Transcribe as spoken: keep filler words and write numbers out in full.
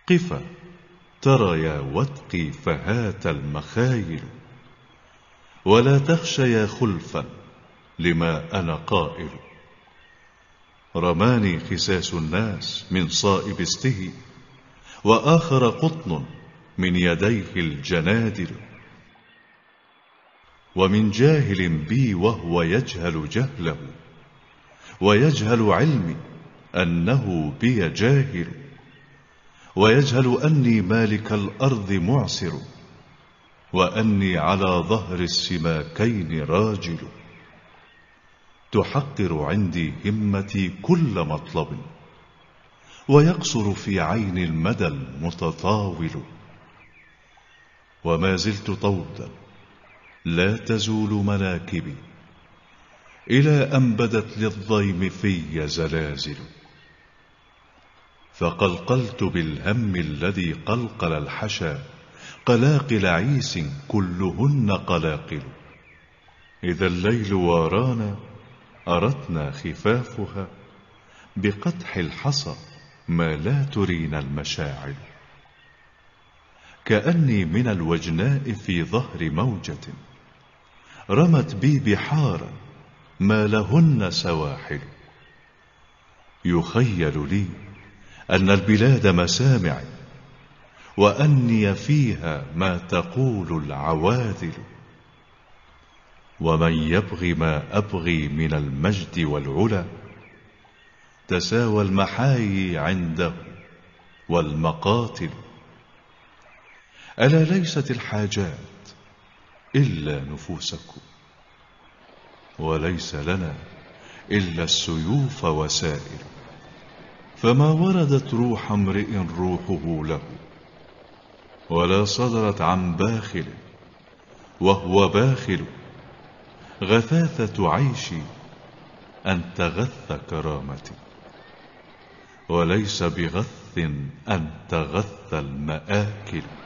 قفا ترى يا وتقي فهات المخايل، ولا تخش يا خلفا لما أنا قائل. رماني خساس الناس من صائب استه، وآخر قطن من يديه الجنادل. ومن جاهل بي وهو يجهل جهله، ويجهل علمي أنه بي جاهل، ويجهل أني مالك الأرض معسر، وأني على ظهر السماكين راجل. تحقر عندي همتي كل مطلب، ويقصر في عين المدى المتطاول. وما زلت طودا لا تزول مناكبي، إلى أن بدت للضيم في زلازل. فقلقلت بالهم الذي قلقل الحشا، قلاقل عيس كلهن قلاقل. إذا الليل وارانا أرتنا خفافها، بقدح الحصى ما لا ترينا المشاعل. كأني من الوجناء في ظهر موجة، رمت بي بحارا ما لهن سواحل. يخيل لي أن البلاد مسامع، وأني فيها ما تقول العواذل. ومن يبغي ما أبغي من المجد والعلا، تساوى المحايي عنده والمقاتل. ألا ليست الحاجات إلا نفوسكم، وليس لنا إلا السيوف وسائل. فما وردت روح امرئ روحه له، ولا صدرت عن باخل وهو باخل. غثاثة عيشي أن تغث كرامتي، وليس بغث أن تغث المآكل.